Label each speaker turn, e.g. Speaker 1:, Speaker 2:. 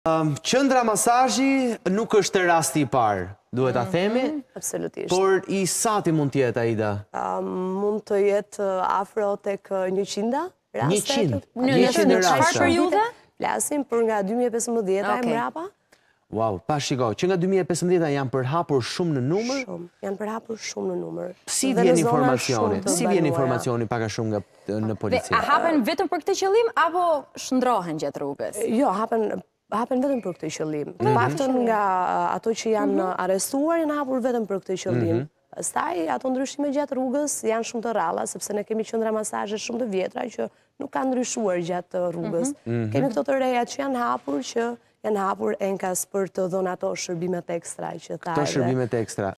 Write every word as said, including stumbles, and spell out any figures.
Speaker 1: Um, qendra masazhi nuk është rasti i parë, duhet ta themi.
Speaker 2: Absolutisht.
Speaker 1: Por i sati mund të jetë, Aida?
Speaker 2: Um, mund të jetë afro tek njëqind raste.
Speaker 1: njëqind?
Speaker 2: Në
Speaker 3: çfarë periudhe?
Speaker 2: Flasim për nga dy mijë e pesëmbëdhjetë e mbrapa.
Speaker 1: Wow, pa shiko, që nga dy mijë e pesëmbëdhjetë janë përhapur shumë në numër?
Speaker 2: Shumë, janë përhapur shumë në numër.
Speaker 1: Si vjen informacioni? Si vjen informacioni paka shumë nga në polici?
Speaker 3: Dhe a hapen vetëm për këtë qëllim apo shndrohen gjatë rrugës?
Speaker 2: Jo, hapen hapen vetëm për këtë qëllim. Të paktën nga ato që janë arrestuar janë hapur vetëm për këtë qëllim. Pastaj ato ndryshime gjatë rrugës janë shumë të rralla, sepse ne kemi qendra masazhe shumë të vjetra që nuk kanë ndryshuar gjatë rrugës. Kemi këto të reja që janë hapur që janë hapur enkas për të dhënë ato shërbimet ekstra që tha.
Speaker 1: Këto shërbimet ekstra.